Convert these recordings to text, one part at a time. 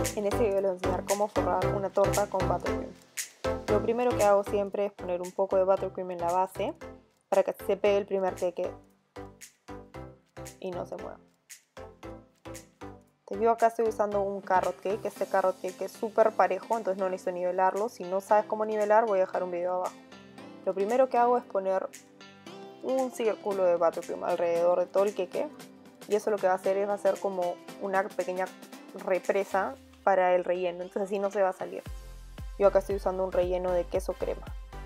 En este video les voy a enseñar cómo forrar una torta con buttercream. Lo primero que hago siempre es poner un poco de buttercream en la base para que se pegue el primer queque y no se mueva. Yo acá estoy usando un carrot cake. Este carrot cake es súper parejo, entonces no necesito nivelarlo. Si no sabes cómo nivelar, voy a dejar un video abajo. Lo primero que hago es poner un círculo de buttercream alrededor de todo el queque, y eso lo que va a hacer es como una pequeña represa para el relleno, entonces así no se va a salir. Yo acá estoy usando un relleno de queso crema.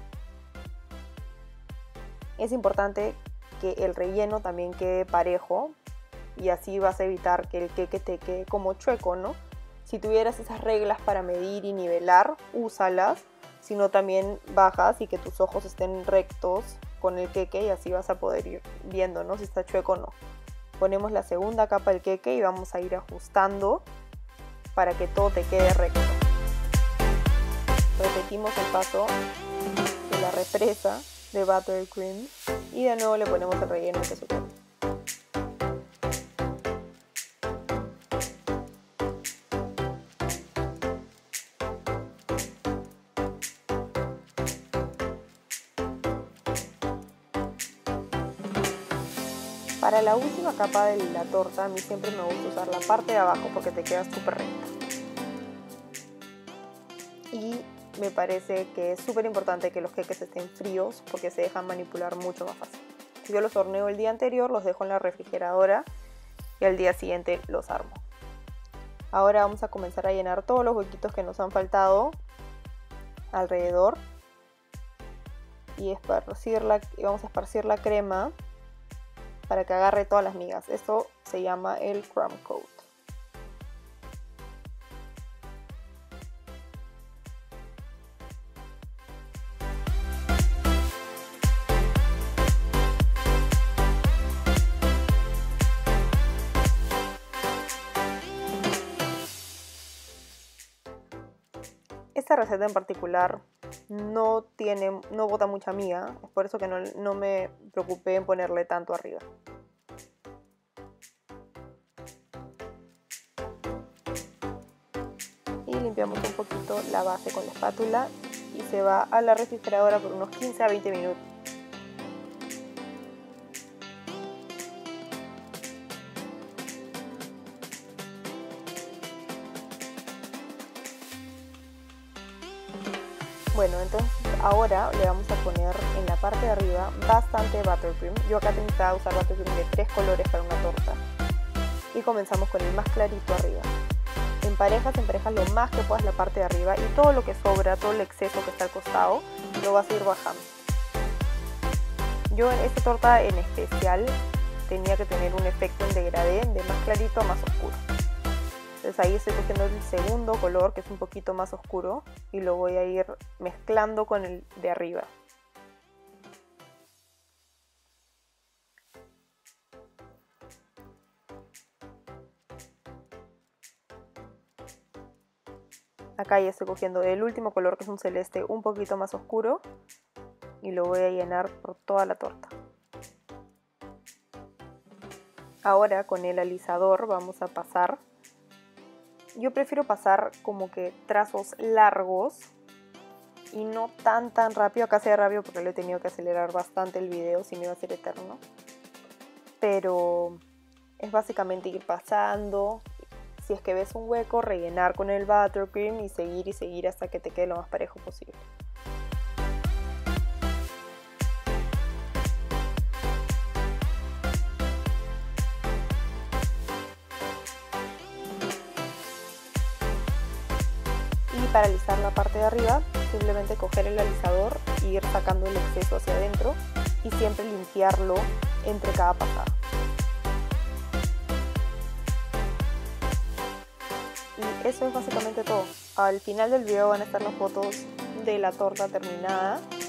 Es importante que el relleno también quede parejo y así vas a evitar que el queque te quede como chueco, ¿no? Si tuvieras esas reglas para medir y nivelar, úsalas, sino también bajas y que tus ojos estén rectos con el queque y así vas a poder ir viendo, ¿no?, si está chueco o no. Ponemos la segunda capa del queque y vamos a ir ajustando para que todo te quede recto. Repetimos el paso de la represa de buttercream y de nuevo le ponemos el relleno de queso crema. Para la última capa de la torta, a mí siempre me gusta usar la parte de abajo porque te queda súper recta. Y me parece que es súper importante que los queques estén fríos porque se dejan manipular mucho más fácil. Yo los horneo el día anterior, los dejo en la refrigeradora y al día siguiente los armo. Ahora vamos a comenzar a llenar todos los huequitos que nos han faltado alrededor y vamos a esparcir la crema para que agarre todas las migas. Esto se llama el crumb coat. Esta receta en particular no bota mucha miga, es por eso que no me preocupé en ponerle tanto arriba. Y limpiamos un poquito la base con la espátula y se va a la refrigeradora por unos 15 a 20 minutos. Bueno, entonces ahora le vamos a poner en la parte de arriba bastante buttercream. Yo acá intentaba usar buttercream de 3 colores para una torta. Y comenzamos con el más clarito arriba. Emparejas lo más que puedas la parte de arriba y todo lo que sobra, todo el exceso que está al costado, lo vas a ir bajando. Yo en esta torta en especial tenía que tener un efecto en degradé de más clarito a más oscuro. Entonces ahí estoy cogiendo el segundo color, que es un poquito más oscuro, y lo voy a ir mezclando con el de arriba. Acá ya estoy cogiendo el último color, que es un celeste un poquito más oscuro, y lo voy a llenar por toda la torta. Ahora con el alisador vamos a pasar. Yo prefiero pasar como que trazos largos y no tan rápido. Acá se ve rápido porque le he tenido que acelerar bastante el video, si no iba a ser eterno. Pero es básicamente ir pasando. Si es que ves un hueco, rellenar con el buttercream y seguir hasta que te quede lo más parejo posible. Y para alisar la parte de arriba, simplemente coger el alisador e ir sacando el exceso hacia adentro y siempre limpiarlo entre cada pasada. Y eso es básicamente todo. Al final del video van a estar las fotos de la torta terminada